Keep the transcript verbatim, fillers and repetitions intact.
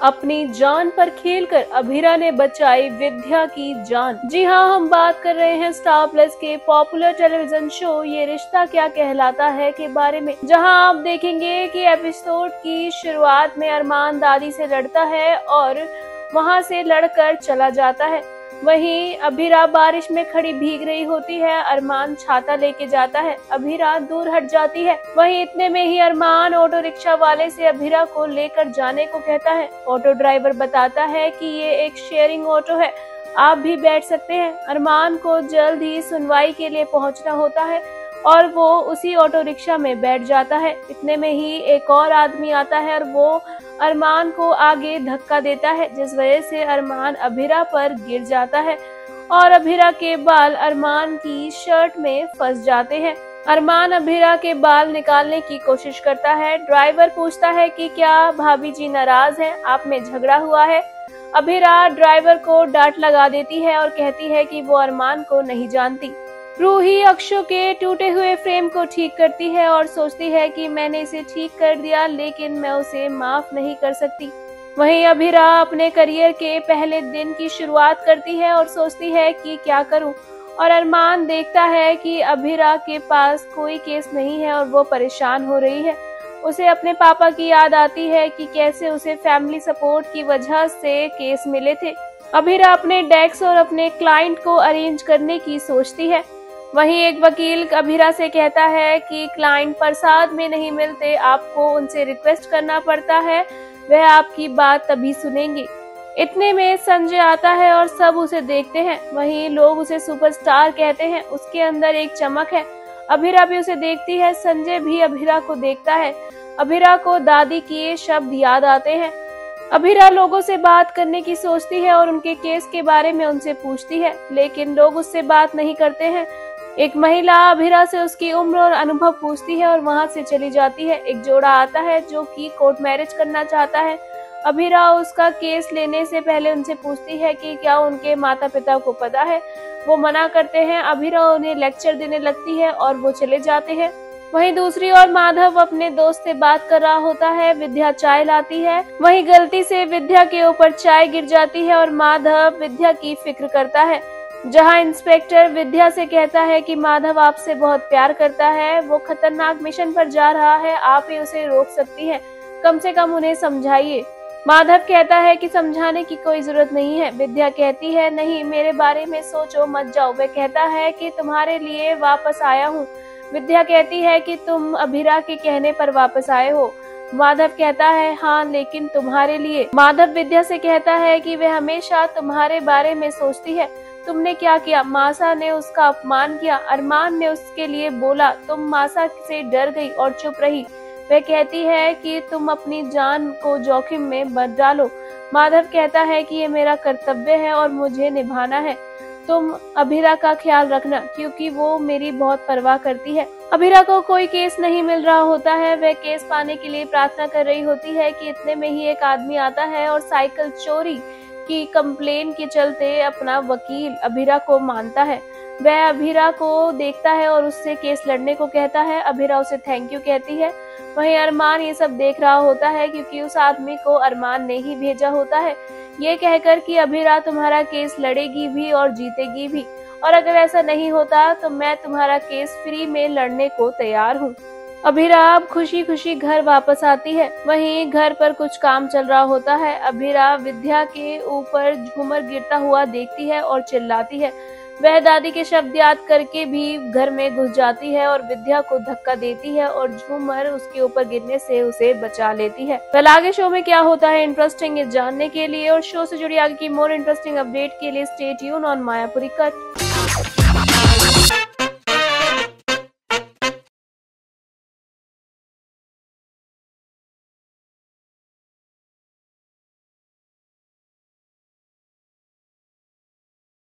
अपनी जान पर खेलकर अभिरा ने बचाई विद्या की जान। जी हाँ, हम बात कर रहे हैं स्टार प्लस के popular television show Yeh Rishta क्या कहलाता है के बारे में, जहां आप देखेंगे कि एपिसोड की शुरुआत में अरमान दादी से लड़ता है और वहां से लड़कर चला जाता है। वहीं अभिरा बारिश में खड़ी भीग रही होती है, अरमान छाता लेके जाता है, अभिरा दूर हट जाती है। वहीं इतने में ही अरमान ऑटो रिक्शा वाले से अभिरा को लेकर जाने को कहता है। ऑटो ड्राइवर बताता है कि ये एक शेयरिंग ऑटो है, आप भी बैठ सकते हैं। अरमान को जल्द ही सुनवाई के लिए पहुंचना होता है और वो उसी ऑटो रिक्शा में बैठ जाता है। इतने में ही एक और आदमी आता है और वो अरमान को आगे धक्का देता है, जिस वजह से अरमान अभिरा पर गिर जाता है और अभिरा के बाल अरमान की शर्ट में फंस जाते हैं। अरमान अभिरा के बाल निकालने की कोशिश करता है। ड्राइवर पूछता है कि क्या भाभी जी नाराज हैं, आप में झगड़ा हुआ है। अभिरा ड्राइवर को डांट लगा देती है और कहती है कि वो अरमान को नहीं जानती। रूही अक्षु के टूटे हुए फ्रेम को ठीक करती है और सोचती है कि मैंने इसे ठीक कर दिया, लेकिन मैं उसे माफ नहीं कर सकती। वहीं अभिरा अपने करियर के पहले दिन की शुरुआत करती है और सोचती है कि क्या करूं, और अरमान देखता है कि अभिरा के पास कोई केस नहीं है और वो परेशान हो रही है। उसे अपने पापा की याद आती है कि कैसे उसे फैमिली सपोर्ट की वजह से केस मिले थे। अभिरा अपने डेस्क और अपने क्लाइंट को अरेंज करने की सोचती है। वहीं एक वकील अभिरा से कहता है कि क्लाइंट प्रसाद में नहीं मिलते, आपको उनसे रिक्वेस्ट करना पड़ता है, वह आपकी बात तभी सुनेंगे। इतने में संजय आता है और सब उसे देखते हैं। वहीं लोग उसे सुपरस्टार कहते हैं, उसके अंदर एक चमक है। अभिरा भी उसे देखती है, संजय भी अभिरा को देखता है। अभिरा को दादी के ये शब्द याद आते हैं। अभिरा लोगों से बात करने की सोचती है और उनके केस के बारे में उनसे पूछती है, लेकिन लोग उससे बात नहीं करते हैं। एक महिला अभिरा से उसकी उम्र और अनुभव पूछती है और वहां से चली जाती है। एक जोड़ा आता है जो कि कोर्ट मैरिज करना चाहता है। अभिरा उसका केस लेने से पहले उनसे पूछती है कि क्या उनके माता पिता को पता है। वो मना करते हैं। अभिरा उन्हें लेक्चर देने लगती है और वो चले जाते हैं। वहीं दूसरी ओर माधव अपने दोस्त से बात कर रहा होता है। विद्या चाय लाती है, वहीं गलती से विद्या के ऊपर चाय गिर जाती है और माधव विद्या की फिक्र करता है। जहां इंस्पेक्टर विद्या से कहता है कि माधव आपसे बहुत प्यार करता है, वो खतरनाक मिशन पर जा रहा है, आप ही उसे रोक सकती हैं, कम से कम उन्हें समझाइए। माधव कहता है कि समझाने की कोई जरूरत नहीं है। विद्या कहती है, नहीं, मेरे बारे में सोचो मत जाओ। वह कहता है कि तुम्हारे लिए वापस आया हूँ। विद्या कहती है कि तुम अभिरा के कहने पर वापस आए हो। माधव कहता है, हाँ, लेकिन तुम्हारे लिए। माधव विद्या से कहता है कि वह हमेशा तुम्हारे बारे में सोचती है। तुमने क्या किया? मासा ने उसका अपमान किया। अरमान ने उसके लिए बोला, तुम मासा से डर गई और चुप रही। वह कहती है कि तुम अपनी जान को जोखिम में मत डालो। माधव कहता है कि ये मेरा कर्तव्य है और मुझे निभाना है। तुम अभिरा का ख्याल रखना, क्योंकि वो मेरी बहुत परवाह करती है। अभिरा को कोई केस नहीं मिल रहा होता है। वह केस पाने के लिए प्रार्थना कर रही होती है कि इतने में ही एक आदमी आता है और साइकिल चोरी की कंप्लेन के चलते अपना वकील अभिरा को मानता है। वह अभिरा को देखता है और उससे केस लड़ने को कहता है। अभिरा उसे थैंक यू कहती है। वहीं अरमान ये सब देख रहा होता है, क्योंकि उस आदमी को अरमान ने ही भेजा होता है, ये कहकर कि अभिरा तुम्हारा केस लड़ेगी भी और जीतेगी भी, और अगर ऐसा नहीं होता तो मैं तुम्हारा केस फ्री में लड़ने को तैयार हूँ। अभिरा अब खुशी खुशी घर वापस आती है। वहीं घर पर कुछ काम चल रहा होता है। अभिरा विद्या के ऊपर झूमर गिरता हुआ देखती है और चिल्लाती है। वह दादी के शब्द याद करके भी घर में घुस जाती है और विद्या को धक्का देती है और झूमर उसके ऊपर गिरने से उसे बचा लेती है। कल आगे शो में क्या होता है इंटरेस्टिंग जानने के लिए और शो से जुड़ी आगे की मोर इंटरेस्टिंग अपडेट के लिए stay tune on Mayapuri cut.